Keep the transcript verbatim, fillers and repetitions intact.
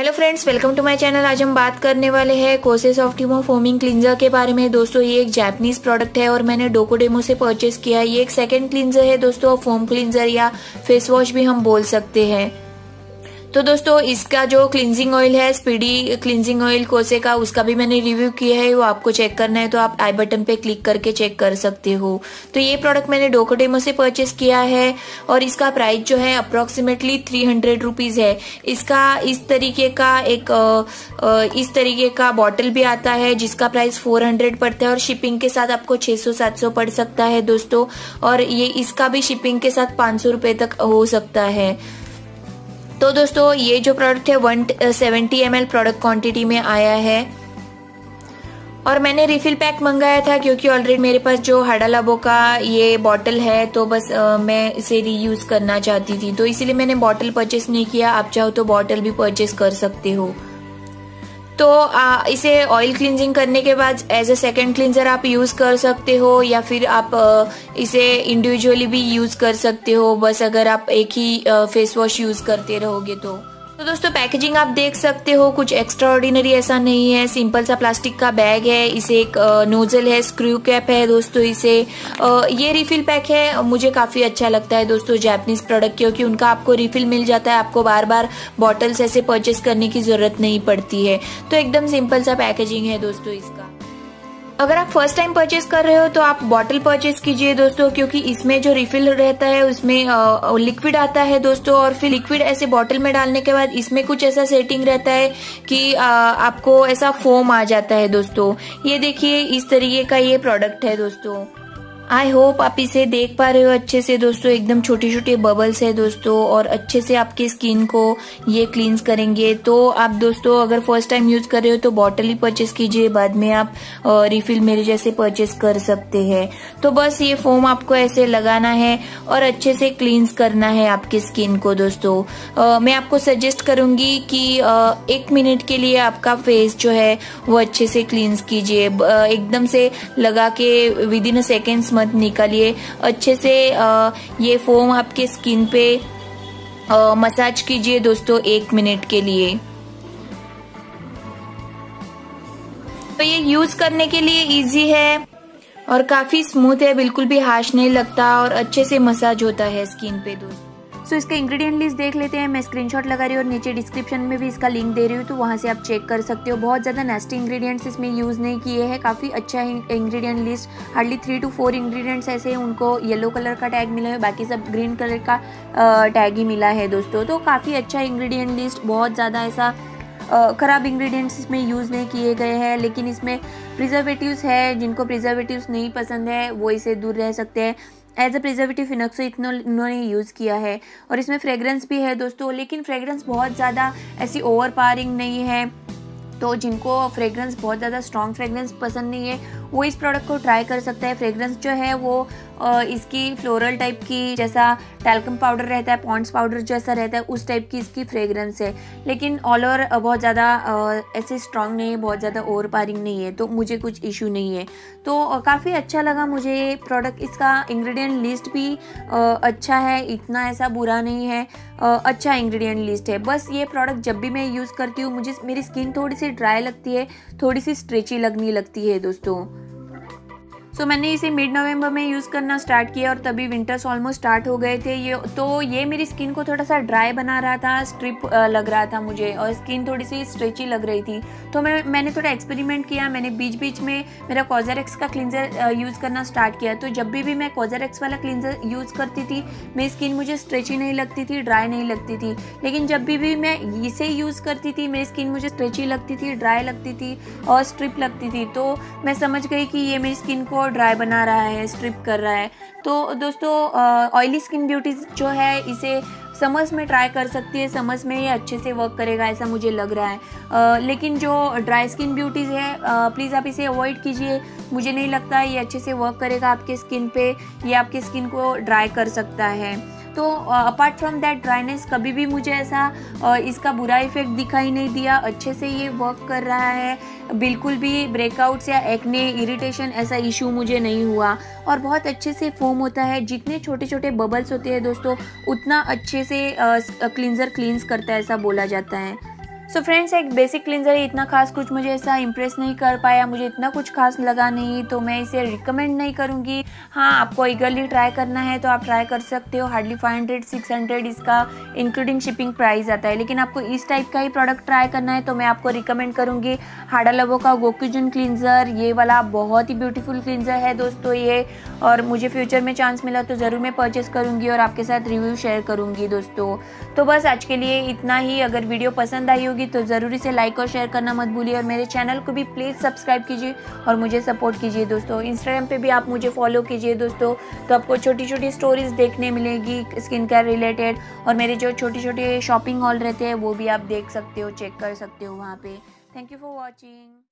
Hello friends, welcome to my channel. आज हम बात करने वाले हैं कोसे सॉफ्टिमो फोमिंग क्लींजर के बारे में। दोस्तों ये एक जापानीज प्रोडक्ट है और मैंने डोकोडेमो से परचेस किया है। ये एक सेकंड क्लींजर है दोस्तों, फोम क्लींजर या फेस वॉश भी हम बोल सकते हैं। तो दोस्तों इसका जो क्लींजिंग ऑयल है, स्पीडी क्लींजिंग ऑयल कोसे का, उसका भी मैंने रिव्यू किया है। वो आपको चेक करना है तो आप आई बटन पे क्लिक करके चेक कर सकते हो। तो ये प्रोडक्ट मैंने डोकोडेमो से परचेस किया है और इसका प्राइस जो है अप्रोक्सीमेटली थ्री हंड्रेड रुपीज है। इसका इस तरीके का एक इस तरीके का बॉटल भी आता है जिसका प्राइस फोर हंड्रेड पड़ता है और शिपिंग के साथ आपको छह सौ सात सौ पड़ सकता है दोस्तों। और ये इसका भी शिपिंग के साथ पाँच सौ रुपए तक हो सकता है। तो दोस्तों ये जो प्रोडक्ट है one seventy M L product quantity में आया है और मैंने रिफिल पैक मंगाया था क्योंकि ऑलरेडी मेरे पास जो हाडा लाबो का ये बॉटल है तो बस आ, मैं इसे रीयूज करना चाहती थी, तो इसीलिए मैंने बॉटल परचेस नहीं किया। आप चाहो तो बॉटल भी परचेस कर सकते हो। तो आ, इसे ऑयल क्लींजिंग करने के बाद एज ए सेकेंड क्लींजर आप यूज कर सकते हो या फिर आप आ, इसे इंडिविजुअली भी यूज कर सकते हो, बस अगर आप एक ही फेस वॉश यूज करते रहोगे तो। तो दोस्तों पैकेजिंग आप देख सकते हो, कुछ एक्स्ट्रा ऑर्डिनरी ऐसा नहीं है। सिंपल सा प्लास्टिक का बैग है, इसे एक नोजल है, स्क्रू कैप है दोस्तों। इसे ये रिफिल पैक है, मुझे काफी अच्छा लगता है दोस्तों जापानीज प्रोडक्ट, क्योंकि उनका आपको रिफिल मिल जाता है। आपको बार बार बॉटल्स ऐसे परचेस करने की जरूरत नहीं पड़ती है। तो एकदम सिंपल सा पैकेजिंग है दोस्तों इसका। अगर आप फर्स्ट टाइम परचेस कर रहे हो तो आप बॉटल परचेस कीजिए दोस्तों, क्योंकि इसमें जो रिफिल रहता है उसमें लिक्विड आता है दोस्तों। और फिर लिक्विड ऐसे बॉटल में डालने के बाद इसमें कुछ ऐसा सेटिंग रहता है कि आ, आपको ऐसा फोम आ जाता है दोस्तों। ये देखिए इस तरीके का ये प्रोडक्ट है दोस्तों। आई होप आप इसे देख पा रहे हो अच्छे से दोस्तों। एकदम छोटे छोटे बबल्स है दोस्तों और अच्छे से आपकी स्किन को ये क्लींस करेंगे। तो आप दोस्तों अगर फर्स्ट टाइम यूज कर रहे हो तो बॉटल ही परचेस कीजिए, बाद में आप रिफिल मेरे जैसे परचेस कर सकते हैं। तो बस ये फोम आपको ऐसे लगाना है और अच्छे से क्लींस करना है आपकी स्किन को दोस्तों। आ, मैं आपको सजेस्ट करूंगी कि आ, एक मिनट के लिए आपका फेस जो है वो अच्छे से क्लींस कीजिए। एकदम से लगा के विद इन अ सेकेंड्स मत निकालिए। अच्छे से आ, ये फोम आपके स्किन पे आ, मसाज कीजिए दोस्तों एक मिनट के लिए। तो ये यूज करने के लिए इजी है और काफी स्मूथ है, बिल्कुल भी हार्श नहीं लगता और अच्छे से मसाज होता है स्किन पे दोस्तों। सो so, इसका इंग्रेडिएंट लिस्ट देख लेते हैं। मैं स्क्रीनशॉट लगा रही हूँ और नीचे डिस्क्रिप्शन में भी इसका लिंक दे रही हूँ, तो वहाँ से आप चेक कर सकते हो। बहुत ज़्यादा नेस्टी इंग्रेडिएंट्स इसमें यूज़ नहीं किए हैं, काफ़ी अच्छा ingredient list. Hardly three two four ingredients ऐसे हैं, उनको येलो कलर का टैग मिला है, बाकी सब ग्रीन कलर का टैग ही मिला है दोस्तों। तो काफ़ी अच्छा इंग्रेडिएंट लिस्ट, बहुत ज़्यादा ऐसा ख़राब इंग्रेडिएंट्स इसमें यूज़ नहीं किए गए हैं। लेकिन इसमें प्रिजर्वेटिव्स है, जिनको प्रिजर्वेटिव्स नहीं पसंद है वो इसे दूर रह सकते हैं। एज अ प्रिजर्वेटिव फिनॉक्सो इतना उन्होंने यूज़ किया है। और इसमें फ्रेग्रेंस भी है दोस्तों, लेकिन फ्रेग्रेंस बहुत ज़्यादा ऐसी ओवर पावरिंग नहीं है। तो जिनको फ्रेग्रेंस बहुत ज़्यादा स्ट्रॉन्ग फ्रेग्रेंस पसंद नहीं है वो इस प्रोडक्ट को ट्राई कर सकता है। फ्रेग्रेंस जो है वो इसकी फ्लोरल टाइप की, जैसा टैल्कम पाउडर रहता है, पॉन्ड्स पाउडर जैसा रहता है, उस टाइप की इसकी फ्रेग्रेंस है। लेकिन ऑल ओवर बहुत ज़्यादा ऐसे स्ट्रॉन्ग नहीं है, बहुत ज़्यादा ओवर पावरिंग नहीं है, तो मुझे कुछ इशू नहीं है। तो काफ़ी अच्छा लगा मुझे ये प्रोडक्ट। इसका इंग्रेडिएंट लिस्ट भी अच्छा है, इतना ऐसा बुरा नहीं है, अच्छा इंग्रेडिएंट लिस्ट है। बस ये प्रोडक्ट जब भी मैं यूज़ करती हूँ मुझे मेरी स्किन थोड़ी सी ड्राई लगती है, थोड़ी सी स्ट्रेची लगने लगती है दोस्तों। सो so, मैंने इसे मिड नवंबर में यूज़ करना स्टार्ट किया और तभी विंटर्स ऑलमोस्ट स्टार्ट हो गए थे। ये तो ये मेरी स्किन को थोड़ा सा ड्राई बना रहा था, स्ट्रिप लग रहा था मुझे और स्किन थोड़ी सी स्ट्रेची लग रही थी। तो मैं मैंने थोड़ा एक्सपेरिमेंट किया। मैंने बीच बीच में मेरा कोजेरेक्स का क्लींजर यूज़ करना स्टार्ट किया। तो जब भी भी मैं कोजेरेक्स वाला क्लींजर यूज़ करती थी मेरी स्किन मुझे स्ट्रेची नहीं लगती थी, ड्राई नहीं लगती थी। लेकिन जब भी भी मैं इसे यूज़ करती थी मेरी स्किन मुझे स्ट्रेची लगती थी, ड्राई लगती थी और स्ट्रिप लगती थी। तो मैं समझ गई कि ये मेरी स्किन को ड्राई बना रहा है, स्ट्रिप कर रहा है। तो दोस्तों ऑयली स्किन ब्यूटीज जो है इसे समर्स में ट्राई कर सकती है, समर्स में ये अच्छे से वर्क करेगा ऐसा मुझे लग रहा है। आ, लेकिन जो ड्राई स्किन ब्यूटीज़ है प्लीज़ आप इसे अवॉइड कीजिए। मुझे नहीं लगता ये अच्छे से वर्क करेगा आपके स्किन पे, ये आपके स्किन को ड्राई कर सकता है। तो अपार्ट फ्रॉम दैट ड्राइनेस कभी भी मुझे ऐसा uh, इसका बुरा इफेक्ट दिखाई नहीं दिया। अच्छे से ये वर्क कर रहा है, बिल्कुल भी ब्रेकआउट्स या एक्ने, इरिटेशन ऐसा इशू मुझे नहीं हुआ और बहुत अच्छे से फोम होता है। जितने छोटे छोटे बबल्स होते हैं दोस्तों उतना अच्छे से क्लींजर क्लींस करता है ऐसा बोला जाता है। सो फ्रेंड्स, एक बेसिक क्लिंजर है, इतना खास कुछ मुझे ऐसा इंप्रेस नहीं कर पाया, मुझे इतना कुछ खास लगा नहीं, तो मैं इसे रिकमेंड नहीं करूँगी। हाँ, आपको ईगरली ट्राई करना है तो आप ट्राई कर सकते हो। Hardly five hundred six hundred इसका इंक्लूडिंग शिपिंग प्राइस आता है। लेकिन आपको इस टाइप का ही प्रोडक्ट ट्राई करना है तो मैं आपको रिकमेंड करूँगी हाडा लवो का गोकुजन क्लिंजर। ये वाला बहुत ही ब्यूटीफुल क्लिंजर है दोस्तों ये, और मुझे फ्यूचर में चांस मिला तो ज़रूर मैं परचेस करूँगी और आपके साथ रिव्यू शेयर करूँगी दोस्तों। तो बस आज के लिए इतना ही। अगर वीडियो पसंद आई होगी तो ज़रूर इसे लाइक और शेयर करना मत भूलिए, और मेरे चैनल को भी प्लीज़ सब्सक्राइब कीजिए और मुझे सपोर्ट कीजिए दोस्तों। इंस्टाग्राम पे भी आप मुझे फॉलो कीजिए दोस्तों, तो आपको छोटी छोटी स्टोरीज देखने मिलेगी स्किन केयर रिलेटेड, और मेरे जो छोटे छोटे शॉपिंग हॉल रहते हैं वो भी आप देख सकते हो, चेक कर सकते हो वहाँ पे। Thank you for watching.